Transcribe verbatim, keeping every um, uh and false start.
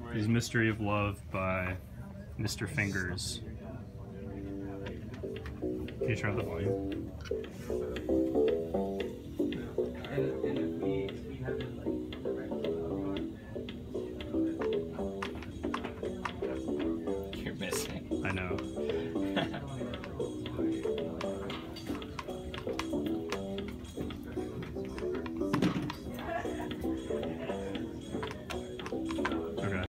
is Mystery of Love by Mister Fingers. Can you turn up the volume? You're missing. I know.